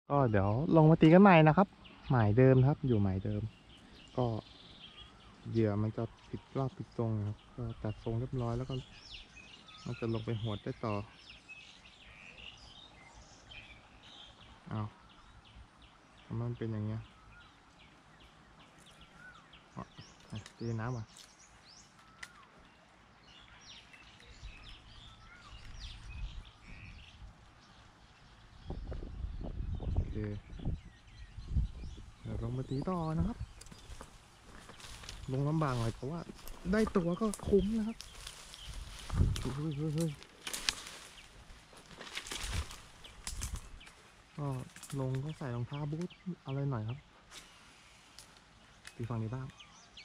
ก็เดี๋ยวลงมาตีกันใหม่นะครับหมายเดิมครับอยู่หมายเดิมก็เหยื่อมันจะผิดรอบผิดทรงครับก็ตัดทรงเรียบร้อยแล้วก็มันจะลงไปหัวได้ต่อเอาทำไมมันเป็นอย่างเงี้ยตีน้ำอ่ะโอเคเดี๋ยวลงมาตีต่อนะครับลงลำบากหน่อยเพราะว่าได้ตัวก็คุ้มนะครับเฮ้ยก็ลงก็ใส่รองเท้าบูทอะไรหน่อยครับตีฝั่งนี้บ้าง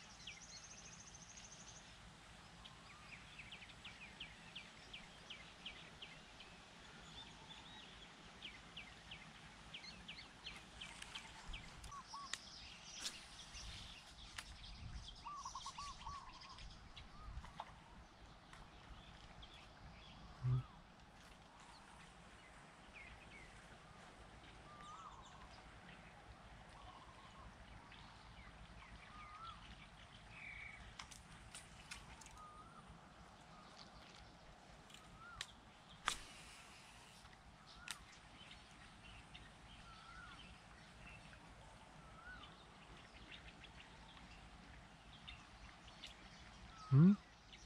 หืม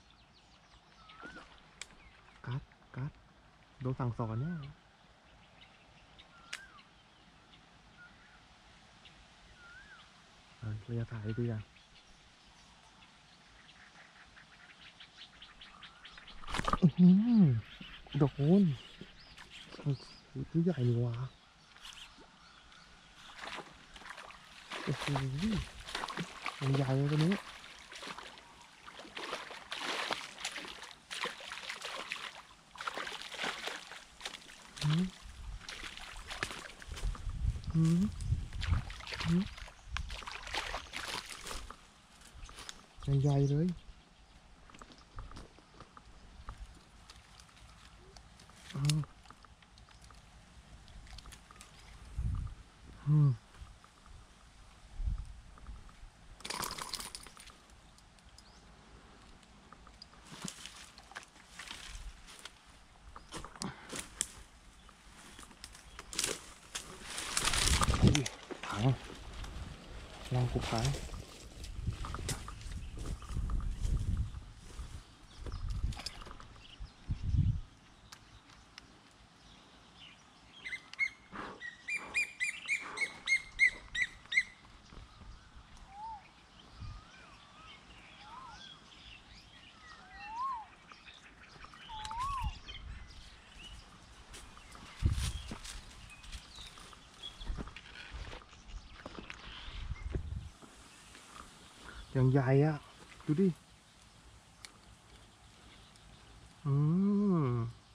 กัดกัดโดนสั่งสอนเนี่ยเราจะถ่ายดีอ่ะโดนตัวใหญ่นี่วะโอ้โหมันใหญ่เลยตัวนี้อืมอืมอืมยังใหญ่เลยอืมอืมอุ้ยพังรังกูพังยังใหญ่อ่ะดูดิอืม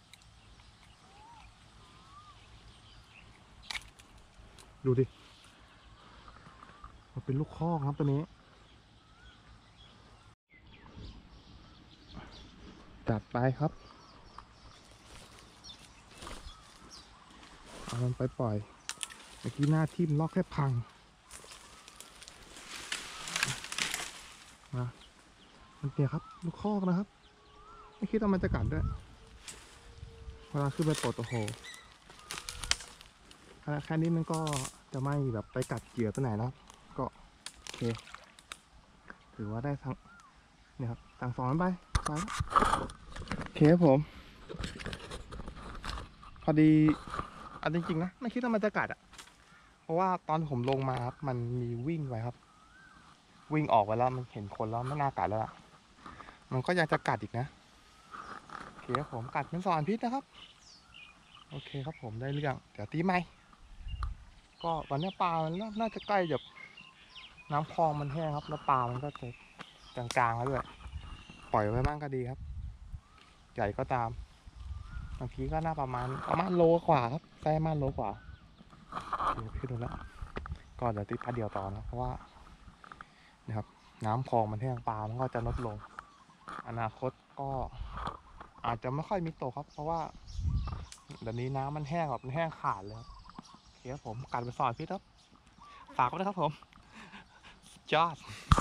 ดูดิมันเป็นลูกคอกครับตัวนี้จัดไปครับเอามันไปปล่อยเมื่อกี้หน้าทิ่มลอกแค่พังนะมันเนี่ยครับลูกคอกนะครับไม่คิดว่ามันจะกัดด้วยเวลาขึ้นไปปลดโอ้โหแค่นี้มันก็จะไม่แบบไปกัดเหยื่อตัวไหนแล้วก็โอเคถือว่าได้ทั้งเนี่ยครับสั่งสอนไปแล้วโอเคครับผมพอดีอันจริงๆนะไม่คิดว่ามันจะกัดอ่ะเพราะว่าตอนผมลงมาครับมันมีวิ่งไปครับวิ่งออกไปแล้วมันเห็นคนแล้วไม่น่ากัดแล้วล่ะมันก็ยังจะกัดอีกนะโอเคครับผมกัดเป็นสารพิษนะครับโอเคครับผมได้เรื่องเดี๋ยวตีใหม่ก็ตอนนี้ปลามันน่าจะใกล้จะน้ำคลองมันแห้งครับแล้วปลามันก็จะกลางๆแล้วด้วยปล่อยไว้บ้างก็ดีครับใหญ่ก็ตามบางทีก็น่าประมาณโลกว่าครับไซส์ประมาณโลกว่าโอเคพี่ดูแล้วก็เดี๋ยวตีปลาเดียวต่อนะเพราะว่านะครับน้ำคลองมันแห้งปลามันก็จะลดลงอนาคตก็อาจจะไม่ค่อยมีตกครับเพราะว่าเดี๋ยวนี้น้ำมันแห้งแบบมันแห้งขาดเลยครับเคครับผมกัดไปสอนพี่ครับฝากไว้นะครับผมจอด